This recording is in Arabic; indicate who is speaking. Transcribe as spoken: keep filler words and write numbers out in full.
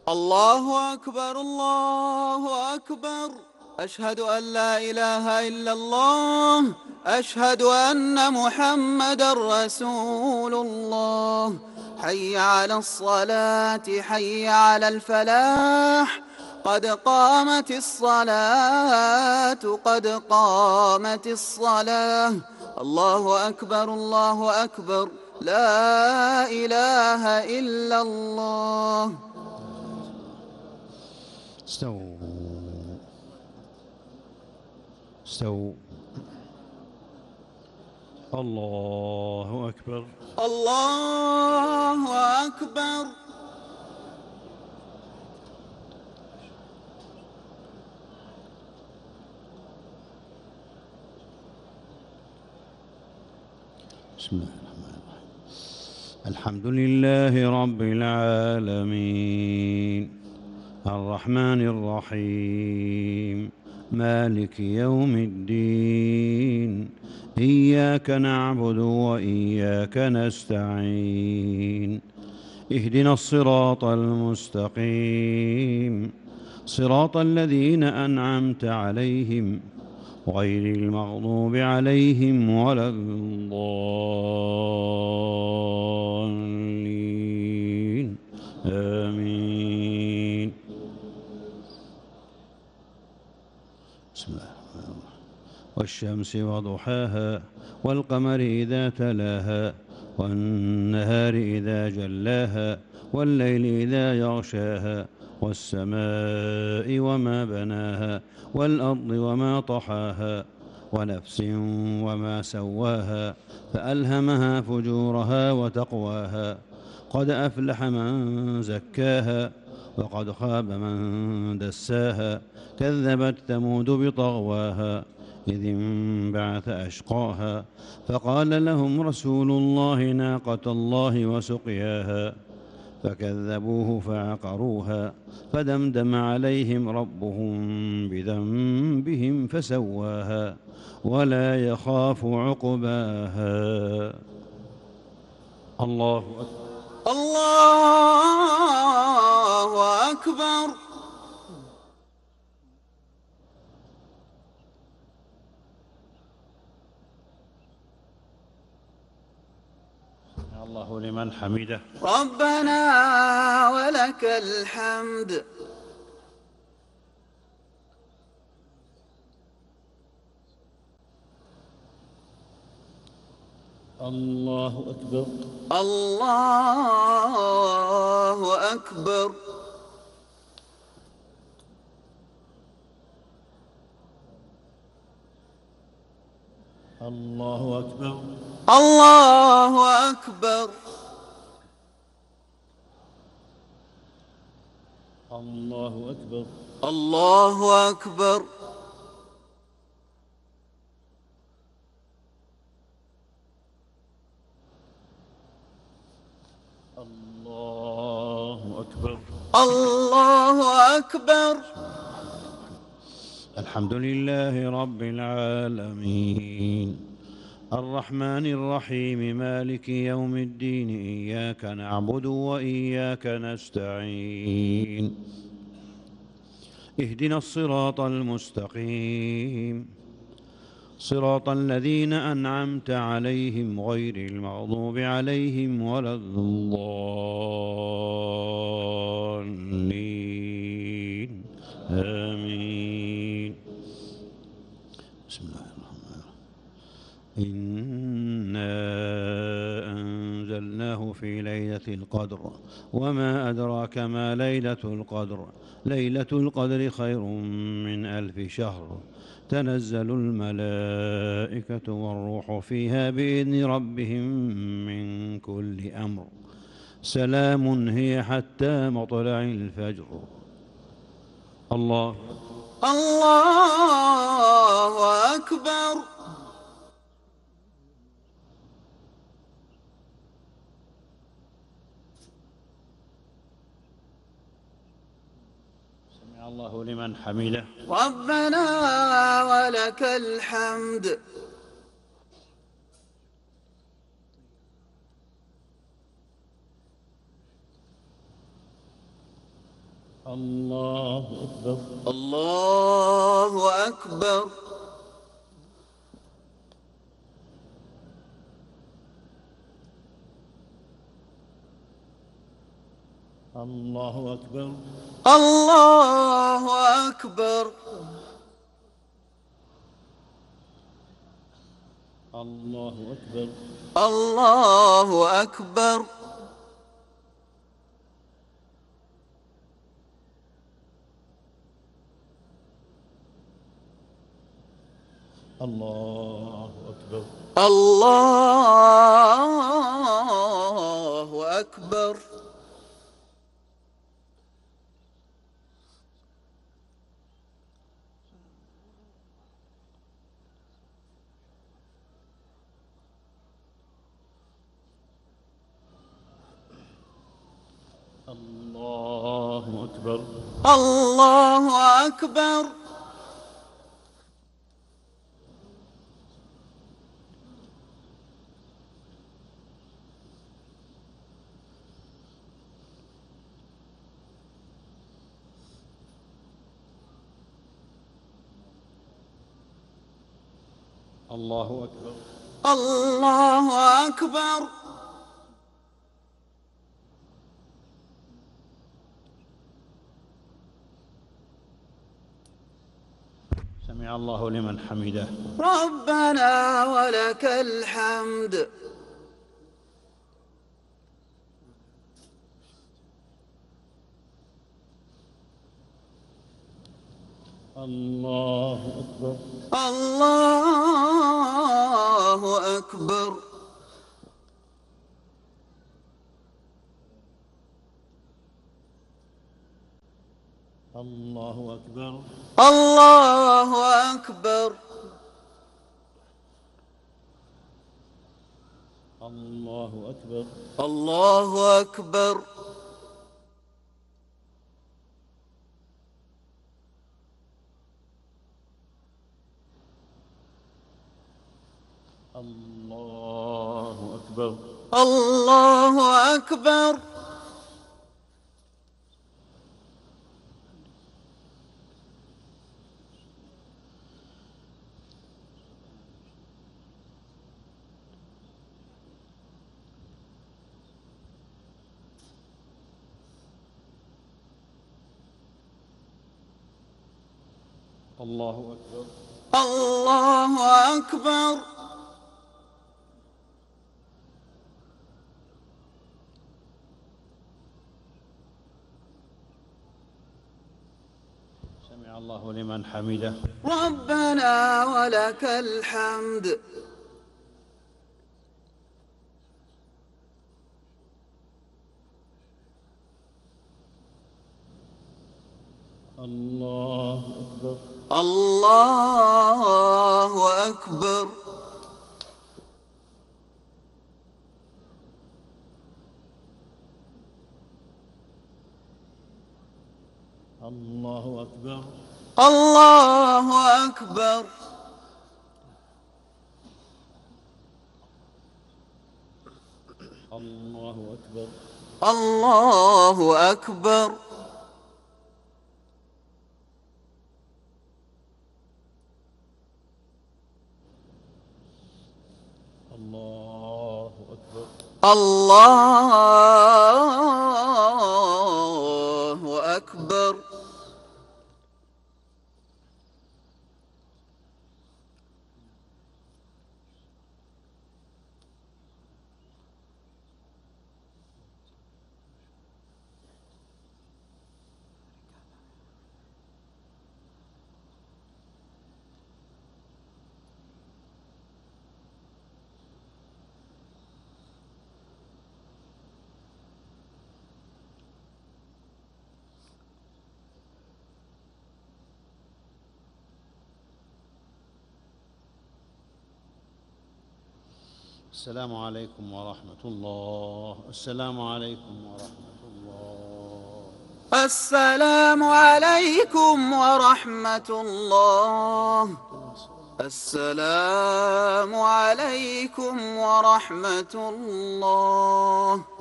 Speaker 1: الله أكبر الله أكبر. أشهد أن لا إله إلا الله. أشهد أن محمدًا رسول الله. حي على الصلاة حي على الفلاح. قد قامت الصلاة قد قامت الصلاة. الله أكبر الله أكبر. لا إله إلا الله.
Speaker 2: استووا استووا. الله أكبر
Speaker 1: الله أكبر.
Speaker 2: بسم الله الرحمن الرحيم. الحمد لله رب العالمين الرحمن الرحيم مالك يوم الدين. إياك نعبد وإياك نستعين. اهدنا الصراط المستقيم صراط الذين أنعمت عليهم غير المغضوب عليهم ولا الضالين آمين. بسم الله الرحمن الرحيم. والشمس وضحاها والقمر إذا تلاها والنهار إذا جلاها والليل إذا يغشاها والسماء وما بناها والأرض وما طحاها ونفس وما سواها فألهمها فجورها وتقواها. قد أفلح من زكاها وقد خاب من دساها. كذبت ثمود بطغواها إذ انبعث أشقاها فقال لهم رسول الله ناقة الله وسقياها فكذبوه فعقروها فدمدم عليهم ربهم بذنبهم فسواها ولا يخاف عقباها. الله أكبر
Speaker 1: الله أكبر.
Speaker 2: الله لمن حمده.
Speaker 1: ربنا ولك الحمد.
Speaker 2: الله أكبر
Speaker 1: الله أكبر.
Speaker 2: الله أكبر
Speaker 1: الله أكبر.
Speaker 2: الله أكبر
Speaker 1: الله أكبر.
Speaker 2: الله أكبر.
Speaker 1: الله أكبر.
Speaker 2: الحمد لله رب العالمين الرحمن الرحيم مالك يوم الدين. إياك نعبد وإياك نستعين. اهدنا الصراط المستقيم صراط الذين أنعمت عليهم غير المغضوب عليهم ولا الضالين آمين. بسم الله الرحمن الرحيم. إنا أنزلناه في ليلة القدر وما أدراك ما ليلة القدر. ليلة القدر خير من ألف شهر. تنزل الملائكة والروح فيها بإذن ربهم من كل أمر. سلام هي حتى مطلع الفجر. الله
Speaker 1: الله أكبر.
Speaker 2: سمع الله لمن حمده.
Speaker 1: ربنا ولك الحمد.
Speaker 2: الله أكبر.
Speaker 1: الله أكبر.
Speaker 2: الله أكبر.
Speaker 1: الله أكبر.
Speaker 2: الله أكبر.
Speaker 1: الله أكبر.
Speaker 2: الله أكبر.
Speaker 1: الله أكبر.
Speaker 2: الله أكبر.
Speaker 1: الله أكبر.
Speaker 2: الله أكبر.
Speaker 1: الله أكبر.
Speaker 2: سمع الله لمن حمده.
Speaker 1: ربنا ولك الحمد.
Speaker 2: الله أكبر.
Speaker 1: الله أكبر.
Speaker 2: الله أكبر.
Speaker 1: الله أكبر.
Speaker 2: الله أكبر.
Speaker 1: الله أكبر.
Speaker 2: الله أكبر.
Speaker 1: الله أكبر.
Speaker 2: الله أكبر.
Speaker 1: الله أكبر.
Speaker 2: سمع الله لمن حمده.
Speaker 1: ربنا ولك الحمد.
Speaker 2: الله أكبر.
Speaker 1: الله أكبر.
Speaker 2: الله أكبر.
Speaker 1: الله أكبر.
Speaker 2: الله أكبر.
Speaker 1: الله أكبر.
Speaker 2: الله أكبر.
Speaker 1: الله أكبر.
Speaker 2: السلام عليكم ورحمة الله. السلام عليكم ورحمة الله.
Speaker 1: السلام عليكم ورحمة الله. السلام عليكم ورحمة الله.